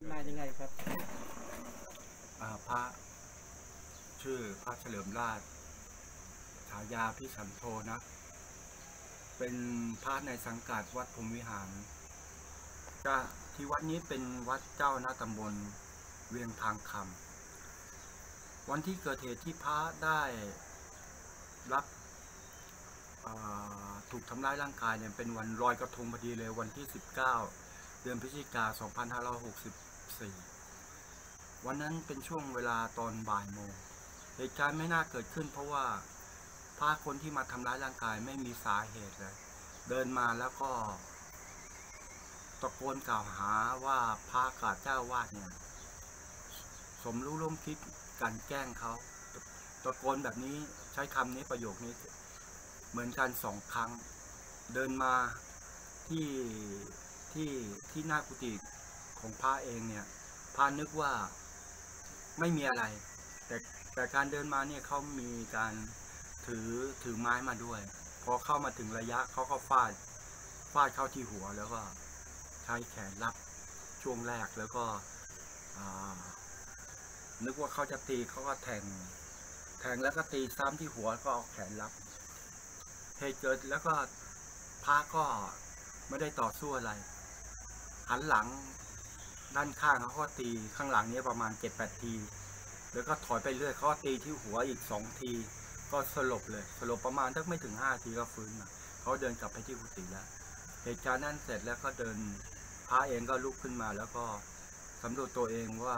มายังไงครับพระชื่อพระเฉลิมราชฉายาพิสันโธนะเป็นพระในสังกัดวัดพรหมวิหารก็ที่วัดนี้เป็นวัดเจ้าหน้าตำบลเวียงทางคำวันที่เกิดเหตุที่พระได้รับถูกทำร้ายร่างกายเนี่ยเป็นวันลอยกระทงพอดีเลยวันที่19เดือนพฤศจิกายน 2564วันนั้นเป็นช่วงเวลาตอนบ่ายโมงเหตุการณ์ไม่น่าเกิดขึ้นเพราะว่าพระคนที่มาทำร้ายร่างกายไม่มีสาเหตุเลยเดินมาแล้วก็ตะโกนกล่าวหาว่าพระกับเจ้าวาดเนี่ยสมรู้ร่วมคิดกันแกล้งเขาตะโกนแบบนี้ใช้คำนี้ประโยคนี้เหมือนกัน2 ครั้งเดินมาที่หน้ากุฏิของพระเองเนี่ยพระนึกว่าไม่มีอะไรแต่การเดินมาเนี่ยเขามีการถือไม้มาด้วยพอเข้ามาถึงระยะเขาก็ฟาดเข้าที่หัวแล้วก็ใช้แขนรับช่วงแรกแล้วก็นึกว่าเขาจะตีเขาก็แทงแล้วก็ตีซ้ำที่หัวก็เอาแขนรับเหตุเกิดแล้วก็พระก็ไม่ได้ต่อสู้อะไรหันหลังด้านข้างเขาก็ตีข้างหลังนี้ประมาณ 7-8 ทีแล้วก็ถอยไปเรื่อยเขาตีที่หัวอีก2 ทีก็สลบเลยสลบประมาณไม่ถึง5 ทีก็ฟื้นมาเขาเดินกลับไปที่กุฏิแล้วเหตุการณ์นั้นเสร็จแล้วก็เดินพระเองก็ลุกขึ้นมาแล้วก็สำรวจตัวเองว่า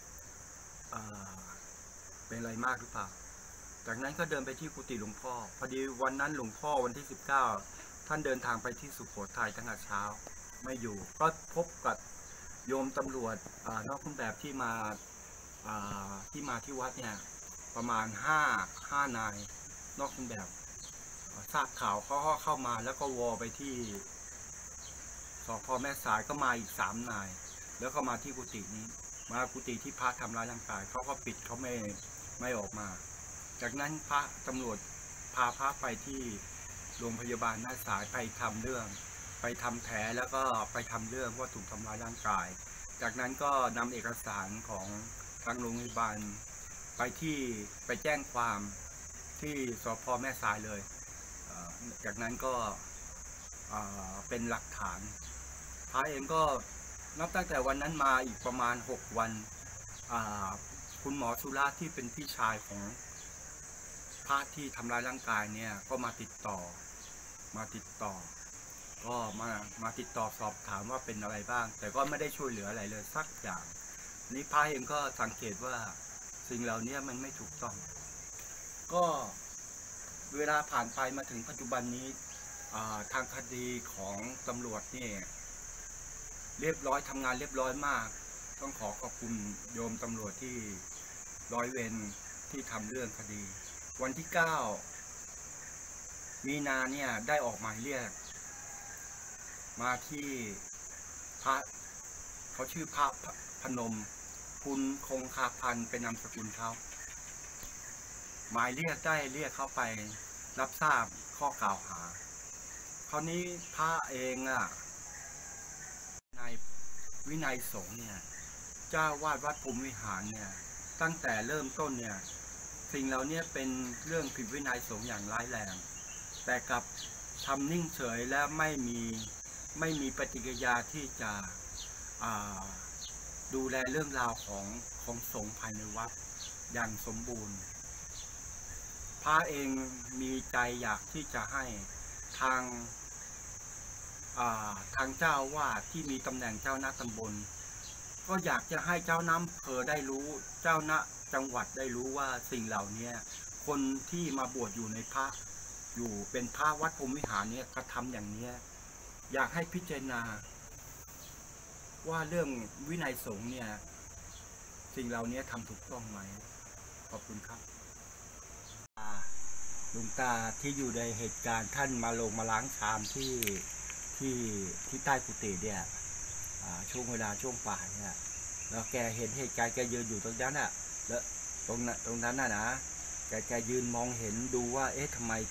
เป็นอะไรมากหรือเปล่าจากนั้นก็เดินไปที่กุฏิหลวงพ่อพอดีวันนั้นหลวงพ่อวันที่19ท่านเดินทางไปที่สุโขทัยตั้งแต่เช้าไม่อยู่ก็พบกับโยมตำรวจนอกเครื่องแบบที่มาที่วัดเนี่ยประมาณ5 นายนอกเครื่องแบบทราบข่าวเขาก็เข้ามาแล้วก็วอไปที่สพ.แม่สายก็มาอีก3 นายแล้วก็มาที่กุฏินี้มากุฏิที่พระทำร้ายร่างกายเขาก็ปิดเขาไม่ออกมาจากนั้นพระตำรวจพาพระไปที่โรงพยาบาลแม่สายไปทำเรื่องไปทำแผลแล้วก็ไปทำเรื่องว่าถูกทำร้ายร่างกายจากนั้นก็นำเอกสารของทางโรงพยาบาลไปแจ้งความที่สพ.แม่สายเลยจากนั้นก็เป็นหลักฐานพระเองก็นับตั้งแต่วันนั้นมาอีกประมาณ6 วันคุณหมอสุราที่เป็นพี่ชายของพระที่ทำร้ายร่างกายเนี่ยก็มาติดต่อก็มาติดต่อสอบถามว่าเป็นอะไรบ้างแต่ก็ไม่ได้ช่วยเหลืออะไรเลยสักอย่างนี้พระเองก็สังเกตว่าสิ่งเหล่านี้มันไม่ถูกต้องก็เวลาผ่านไปมาถึงปัจจุบันนี้ทางคดีของตำรวจนี่เรียบร้อยทำงานเรียบร้อยมากต้องขอบคุณโยมตำรวจที่ร้อยเวรที่ทำเรื่องคดีวันที่9 มีนาเนี่ยได้ออกหมายเรียกมาที่พระเขาชื่อพระพนมคุณคงคาพันธ์เป็นนามสกุลเขาหมายเรียกได้เรียกเข้าไปรับทราบข้อกล่าวหาคราวนี้พระเองในวินัยสงฆ์เนี่ยเจ้าวาดวัดพรหมวิหารเนี่ยตั้งแต่เริ่มต้นเนี่ยสิ่งเหล่านี้เป็นเรื่องผิดวินัยสงฆ์อย่างร้ายแรงแต่กับทำนิ่งเฉยและไม่มีปฏิกิริยาที่จะดูแลเรื่องราวของสงฆ์ภายในวัดอย่างสมบูรณ์พระเองมีใจอยากที่จะให้ทางเจ้าวาดที่มีตำแหน่งเจ้าหน้าตำบลก็อยากจะให้เจ้าน้ำอำเภอได้รู้เจ้าหน้าจังหวัดได้รู้ว่าสิ่งเหล่านี้คนที่มาบวชอยู่ในพระอยู่เป็นพระวัดพรหมวิหารเนี่ยกระทำอย่างนี้อยากให้พิจารณาว่าเรื่องวินัยสงฆ์เนี่ยสิ่งเหล่านี้ทำถูกต้องไหมขอบคุณครับหลวงตาที่อยู่ในเหตุการณ์ท่านมาลงมาล้างชามที่ใต้กุฏิเนี่ยช่วงเวลาช่วงป่ายเนี่ยแล้วแกเห็นเหตุการณ์แกยืนอยู่ตรงนั้นแล้วตรงนั้นนะแกยืนมองเห็นดูว่าเอ๊ะทำไม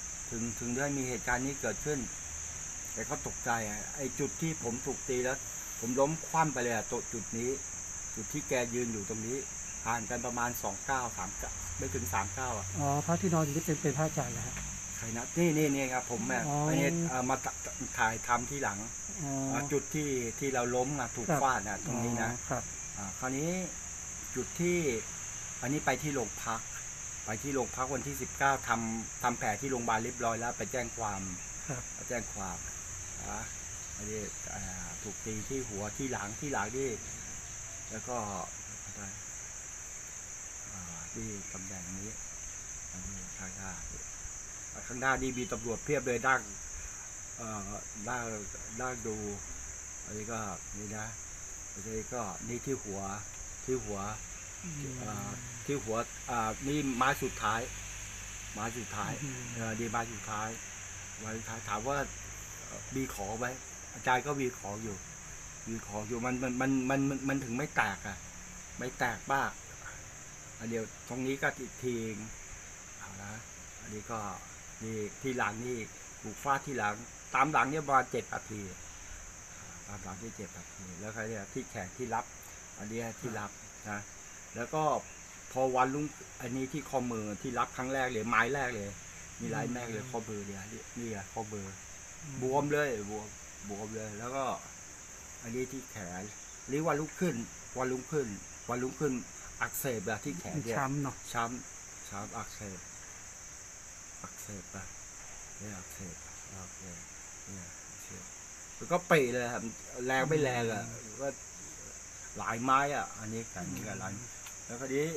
ถึงได้มีเหตุการณ์นี้เกิดขึ้นแกก็ตกใจไอ้จุดที่ผมถูกตีแล้วผมล้มคว่ำไปเลยอะตัวจุดนี้ จุดที่แกยืนอยู่ตรงนี้ห่างกันประมาณ2 ก้าว 3 ก้าวไม่ถึง3 ก้าวอ่ะอ๋อพระที่นอนอยู่นี่เป็นพระอาจารย์นะฮะใครนะนี่ครับผมเนี่ยอ๋ออันนี้มาถ่ายทำที่หลังอ๋อจุดที่เราล้มอะถูกครับฟาดนะตรงนี้นะครับ คราวนี้จุดที่อันนี้ไปที่โรงพักวันที่19ทำแผลที่โรงพยาบาลเรียบร้อยแล้วไปแจ้งความครับแจ้งความนะอันนี้ถูกตีที่หัวที่หลังที่แล้วก็อะไรที่ตำแหน่งนี้อันนี้ข้างหน้านี่มีตำรวจเพียบเลยนั่งดูอันนี้ก็นี่นะอันนี้ก็นี่ที่หัวที่หัวนี่ไม้สุดท้ายดีไม้สุดท้ายถามว่ามีของไหมอาจารย์ก็มีของอยู่มันถึงไม่แตกอ่ะไม่แตกบ้างอันเดียวตรงนี้ก็ทีงเอานะอันนี้ก็นี่ที่หลังนี่ถูกฟาดที่หลังตามหลังเนี่ยประมาณ7 นาทีตามหลังที่7 นาทีแล้วก็เนี่ยที่แขนที่รับอันนี้ที่รับนะแล้วก็พอวันรุ่งอันนี้ที่ข้อมือที่รับครั้งแรกเลยไม้แรกเลยมีลายแม่เลยข้อมือเนี่ยนี่อะข้อมือบวมเลยบวมเลยแล้วก็อันนี้ที่แขนหรือวันรุ่งขึ้นอักเสบอะที่แขนเนี่ยช้ำเนาะช้ำอักเสบอะเนี่ยอักเสบเนี่ยแล้วก็เปะเลยครับแรงไม่แรงอะก็หลายไม้อะอันนี้กันนี่กันหลายแล้วก็นี้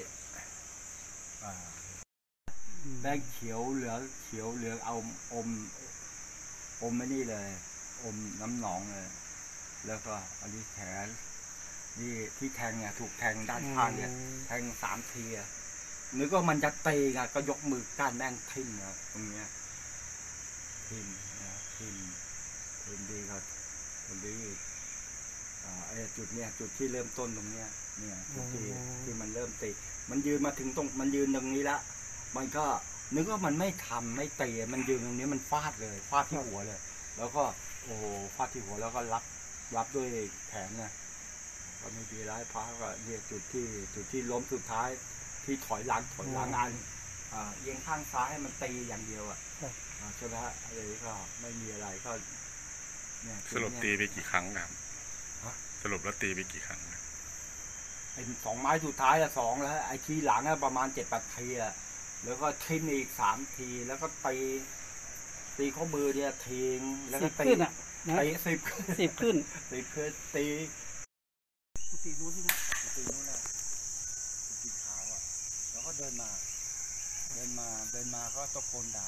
แดงเขียวเหลืองเอาอมไม่นี่เลยอมน้ำหนองเลยแล้วก็อันนี้แขนนี่ที่แทงเนี่ยถูกแทงด้านข้างเนี่ยแทง3 ทีอะนึกว่ามันจะตีอะก็ยกมือก้านแม่งทิ่มนะตรงเนี้ยทิ่มดีก็ตรงนี้จุดเนี้ยจุดที่เริ่มต้นตรงเนี้ยเนี่ยจุดที่มันเริ่มตีมันยืนมาถึงมันยืนตรงนี้ละมันก็นึกว่ามันไม่ตีมันยืนตรงนี้มันฟาดที่หัวเลยแล้วก็โอ้โหฟาดที่หัวแล้วก็รับด้วยแขนนะก็ไม่ดีร้ายพระก็เนี่ยจุดที่ล้มสุดท้ายที่ถอยหลังอันเอียงข้างซ้ายให้มันตีอย่างเดียวอ่ะใช่ไหมฮะอะไรก็ไม่มีอะไรก็เนี่ยสรุปตีไปกี่ครั้งครับสรุปแล้วตีไปกี่ครั้งไอ้2 ไม้สุดท้ายอะ2แล้วไอ้ทีหลังอะประมาณ7-8 ทีอะแล้วก็ทิ่มอีก3 ทีแล้วก็ตีข้อมือเนี่ยทิ้งแล้วก็ตีขึ้นอ่ะตี 10 ขึ้นตีกุฏินู้นที่นะตีนู้นนะตีขาวอ่ะแล้วก็เดินมาก็ตะโกนด่า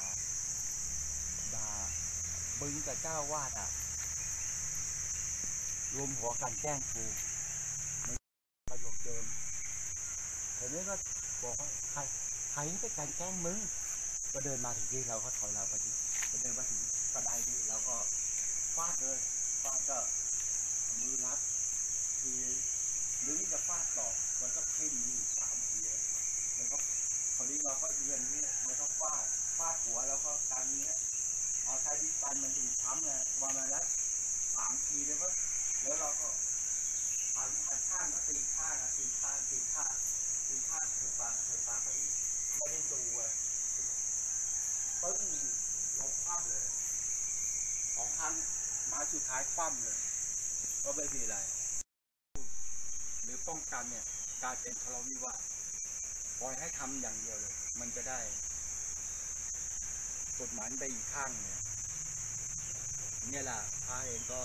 บึงกับเจ้าวาดอ่ะรวมหัวกันแกล้งกูประโยคเดิมทีนี้ก็บอกว่าใครไปกันแกล้งมึงก็เดินมาถึงที่เราก็ถอยเราไปที่ก็เดินมาถึงกระไดที่เราก็ฟาดก็มือรับทีหรือจะฟาดต่อมันก็ทิ่มอยู่3 ทีแล้วก็คราวนี้เราก็เอียงนี้แล้วก็ฟาดหัวแล้วก็การนี้เอาใช้ดิสันมันถึงช้ำไงวันนั้นแล้ว3 ทีเลยว่าแล้วเราก็หันข้างก็ตีข้างเถิดปากไปไม่ได้ดูเลยปึ้งลงคว่ำเลย2 ครั้งมาสุดท้ายคว่ำเลยก็ไม่มีอะไรหรือป้องกันเนี่ยการเป็นทะเลาะวิวาทปล่อยให้ทำอย่างเดียวเลยมันจะได้กฎหมายไปอีกข้างเนี่ยแหละพระเองก็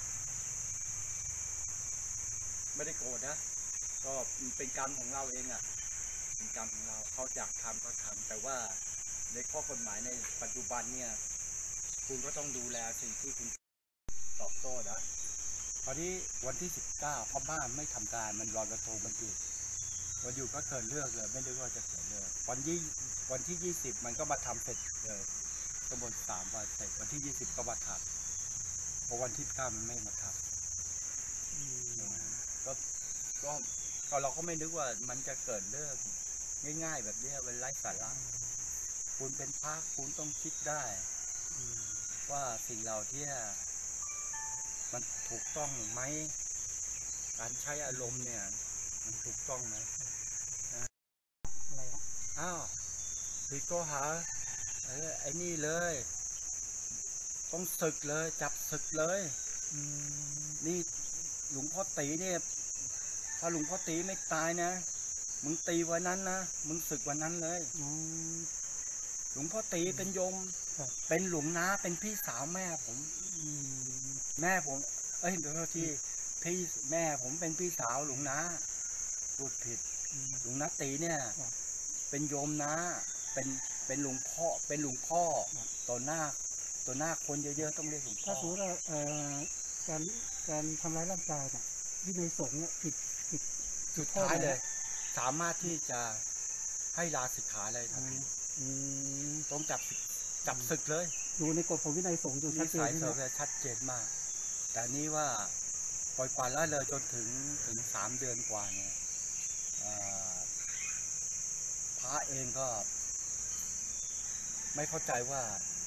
ไม่ได้โกรธนะก็เป็นกรรมของเราเองอ่ะเป็นกรรมของเราเขาอยากทำก็ทำแต่ว่าในข้อกฎหมายในปัจจุบันเนี่ยคุณก็ต้องดูแลสิ่งที่คุณตอบโต้นะพอที่วันที่19พม่าไม่ทำการมันลอยกระทงมันอยู่ก็เกิดเรื่องเลยไม่ได้ว่าจะเกิดเรื่องวันที่20มันก็มาทำเสร็จเลยตำบล3 วันเสร็จวันที่20ก็มาทำพอวันที่9มันไม่มาทำก็เราก็ไม่นึกว่ามันจะเกิดเรื่องง่ายๆแบบนี้เป็นไร้สาระคุณเป็นพระคุณต้องคิดได้ว่าสิ่งเราที่มันถูกต้องหรือไม่การใช้อารมณ์เนี่ยมันถูกต้องไหมอะไรฮะอ้าวผิดก็หาไอ้นี่เลยต้องศึกเลยจับศึกเลยอืมนี่หลวงพ่อตีเนี่ยถ้าหลวงพ่อตีไม่ตายนะมึงตีวันนั้นนะมึงศึกวันนั้นเลยอ๋อหลวงพ่อตีเป็นโยมครับเป็นหลวงน้าเป็นพี่สาวแม่ผมอืมแม่ผมเดี๋ยวทีพี่แม่ผมเป็นพี่สาวหลวงน้าพูดผิดอืมหลวงน้าตีเนี่ยครับเป็นโยมน้าเป็นหลวงพ่อเป็นหลวงพ่อครับต่อหน้าคนเยอะๆต้องเรียกหลวงพ่ถ้าอสมมติว่าการทำร้ายร่างกายเนี่ยวินัยสงฆ์เนี่ยผิดสุดท้ายเลย สามารถที่จะให้ลาสิกขาเลยทันทีอืมต้องจับศึกเลยดูในกฎของวินัยสงฆ์อยู่ชันิดเจสันยใช่เสริมไหมเนี่ยชัดเจนมาก แต่นี่ว่าปล่อยปละละเลยจนถึง3 เดือนกว่าเนี่ยพระเองก็ไม่เข้าใจว่า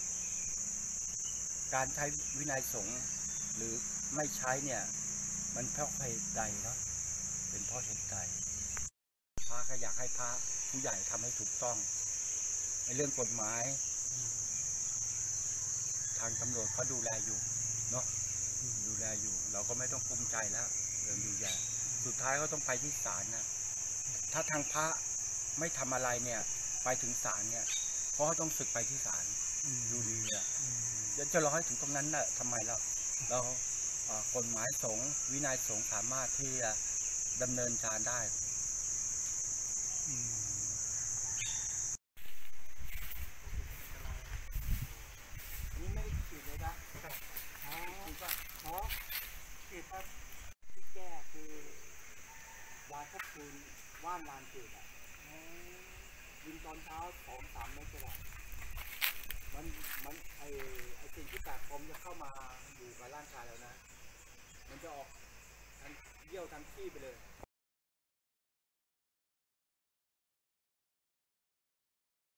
การใช้วินัยสงฆ์หรือไม่ใช้เนี่ย มันเพราะเหตุใดเนาะเป็นเพราะเหตุใดพระก็อยากให้พระผู้ใหญ่ทำให้ถูกต้องในเรื่องกฎหมาย ทางตำรวจเขาดูแลอยู่เนาะดูแลอยู่ เราก็ไม่ต้องภูมิใจแล้วเรื่องดูแลสุดท้ายก็ต้องไปที่ศาลนะถ้าทางพระไม่ทำอะไรเนี่ย ไปถึงศาลเนี่ยเพราะเขาต้องศึกไปที่ศาลอืมดูดีอ่ะอืมจะรอให้ถึงตรงนั้นน่ะทำไมเรากฎหมายสงฆ์วินัยสงฆ์สามารถที่จะดำเนินการได้อืมนี่ไม่ได้ขีดเลยนะอ๋อขีดป่ะอ๋อผิดครับที่แก้คือยาควบคุมว่านลานจืดอ่ะยิงตอนเช้า2-3 เม็ดก็ได้มันไอสิ่งที่แปลกปลอมจะเข้ามาอยู่กับร่างกายแล้วนะ มันจะออกทางเยี่ยวทางขี้ไปเลย